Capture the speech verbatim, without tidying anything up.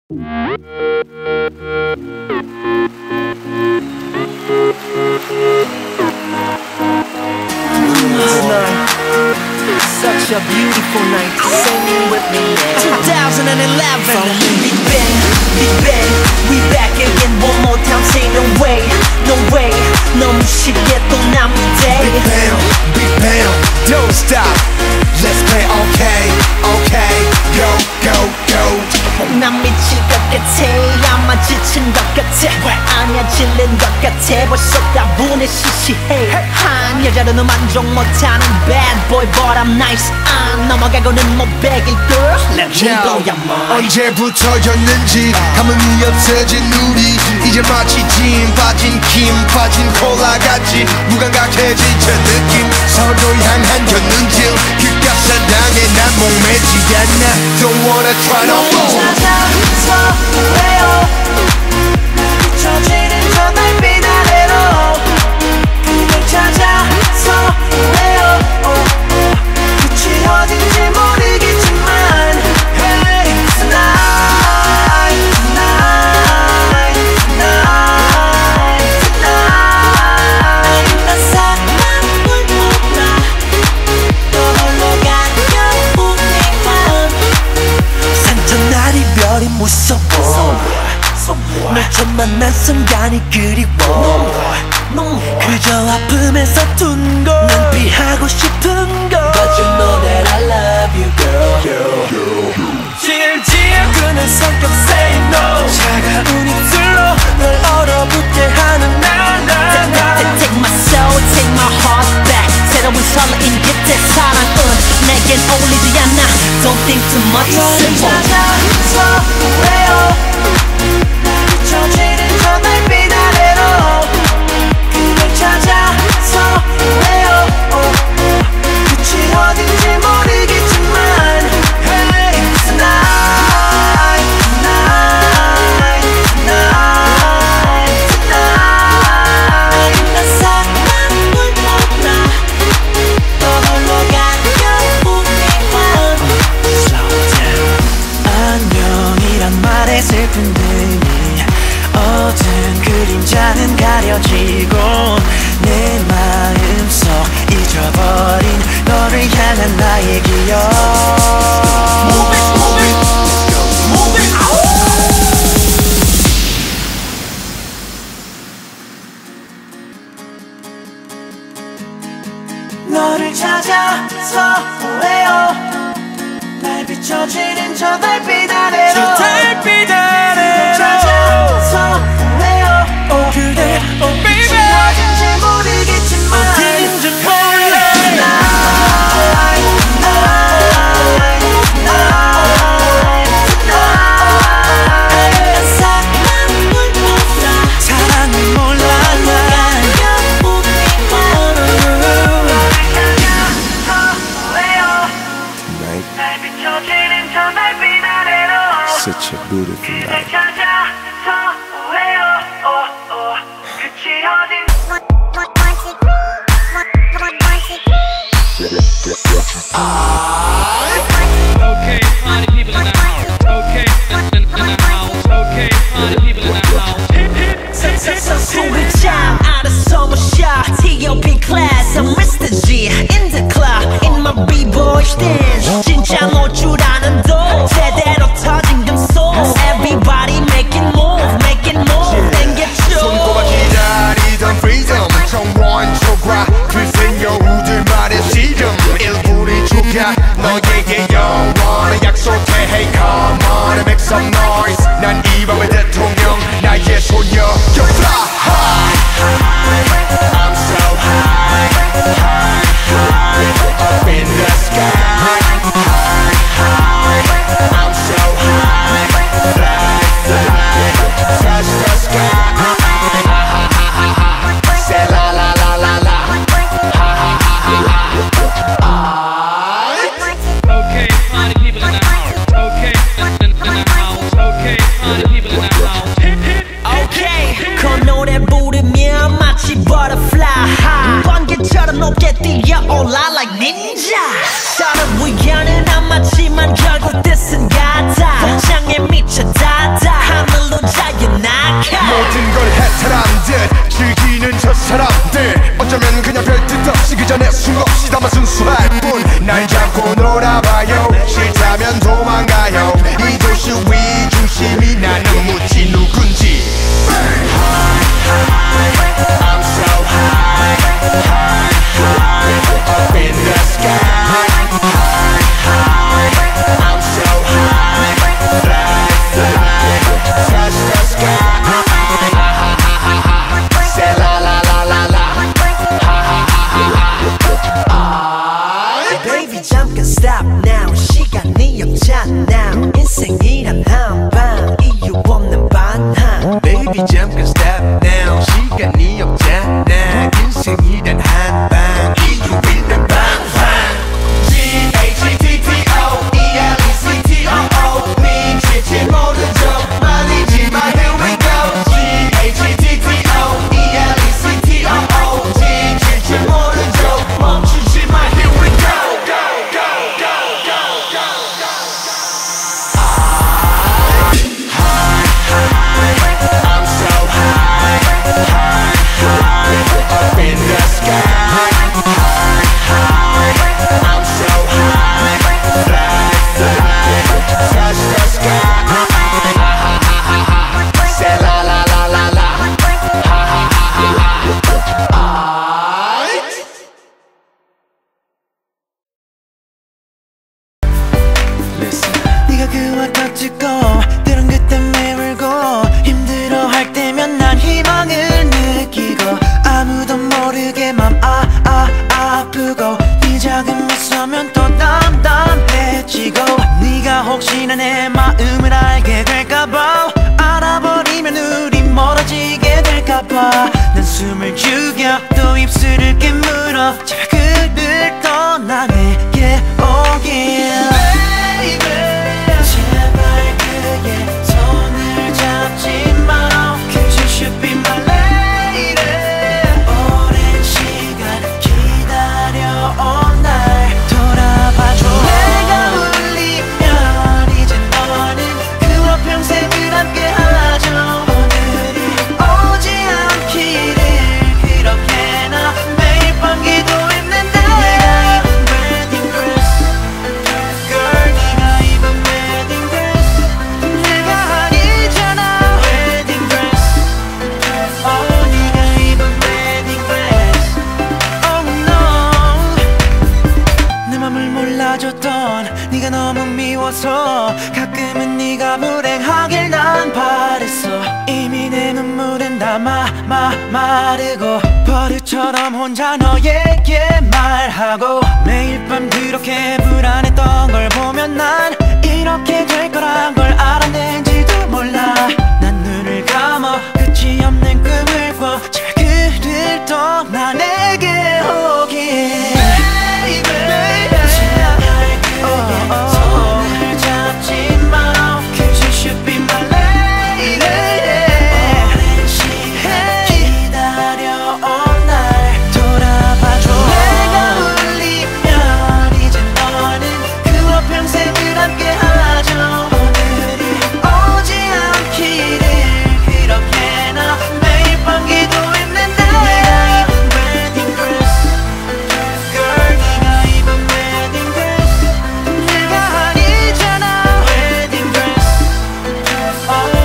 Such a beautiful night, singing with me now. twenty eleven From Big Bang, Big Bang, we back again one more time. Say no way, no way, 너무 쉽게 또 남은 day. Big Bang, Big Bang, don't stop. Let's play okay, okay, go, go, go. 난 미칠 것 같아, 아마 지친 것 같아. 왜 아냐 질린 것 같아. 벌써 다분해 시시해. 한 여자로는 만족 못하는 bad boy but I'm nice. 안 넘어가고는 못 베길 girl. Let me blow your mind. 언제부터였는지 감흥이 없어진 우리 이제 마치 진 빠진 김 빠진 콜라 같이 무감각해진 저 느낌 서로 향한 견눈질 그깟 사랑에 난 목매지 않아 Don't wanna try no more 찾아서 왜요 비춰지는 저 달빛 아래로 그걸 찾아서 왜요 끝이 어딘지 모르겠지만 Hey tonight tonight tonight tonight 난 사랑을 몰라 또 홀로 가면 우리만 산전 날 이별이 무서워 널 처음 만난 순간이 그리워 그저 아픔에서 둔 걸 난 피하고 싶은 걸 But you know that I love you girl 질질 끄는 성격 say no 차가운 입술로 널 얼어붙게 하는 나나 Take my soul, take my heart back 새로운 설레임 깃의 사랑은 내겐 어울리지 않아 Don't think too much, simple 찾아서 왜요 비춰지는 저 달빛 아래로 그걸 찾아서 왜요 끝이 어딘지 모르겠지만 Hey tonight tonight tonight tonight 난 사랑을 몰라 또 홀로 가면 우리만 Slow down 안녕이란 말에 슬픈 의미 어두운 그림자는 가려지고 내 마음속 잊어버린 너를 향한 나의 기억 Move it, move it, move it, 너를 찾아서 왜요 날 비춰지는 저 달빛 아래로 저 달빛 아래로 찾아서 왜요 oh, 그대 oh baby 어딘지 모르겠지만 어딘지 몰라 Tonight tonight tonight tonight 난 사랑을 몰라 사랑을 몰라 난 날 비춰지는 저 달빛 아래로 Such a beautiful night 찾아서 왜요 끝이 어딘 Okay, party people in the house. Okay, in, in the house. Okay, party people in the house. 숨을 참 알아서 모셔 T O P class I'm Mister G in the club in my b-boy stance 진짜 놀 줄 아는 도 제대로 터진 금속 Everybody making move making move 땡겨줘 손꼽아 기다리던 freedom 정원 초과 글쓴 여우들 말의 시름 일부리 주가 너에게 영원히 약속해 Hey come on and make some noise 난 이 밤의 대통령 나의 소녀 You fly high I'm so high high high up in the sky high high I'm so high fly fly touch the sky say la la la la la ha ha ha ha ha Okay, party people in the house. Okay, in, in, in the house. 혹시나 내 마음을 알게 될까봐 알아버리면 우리 멀어지게 될까봐 난 숨을 죽여 또 입술을 깨물어 제발 그를 떠나 내게 오길 Baby 제발 그의 손을 잡지 마 Cause you should be my lady 오랜 시간 기다려온 날 돌아봐줘 내가 울리면 이제 너는 그와 평생을 함께하죠 오늘이 오지 않기를 그렇게나 매일 밤 기도했는데 네가 입은 wedding dress Girl 네가 입은 wedding dress 내가 아니잖아 wedding dress Oh 네가 입은 wedding dress Oh no 내 맘을 몰라줬던 네가 너무 미워서 가끔은 네가 불행하길 난 바랬어 이미 내 눈물은 다 마, 마, 마르고 버릇처럼 혼자 너에게 말하고 매일 밤 그렇게 불안했던 걸 보면 난 이렇게 될 거란 걸 알았는지도 몰라 난 눈을 감아 끝이 없는 꿈을 꿔 제발 그를 떠나 내게 오길 Baby 제발 그의 손을 잡지 마 Cause you should be my lady 오랜 시간 기다려온 날 돌아봐줘 내가 울리면 이제 너는 그와 평생을 함께하죠 오늘이 오지 않기를 그렇게나 매일 밤 기도했는데 네가 입은 wedding dress Girl 네가 입은 wedding dress 내가 아니잖아 wedding dress Oh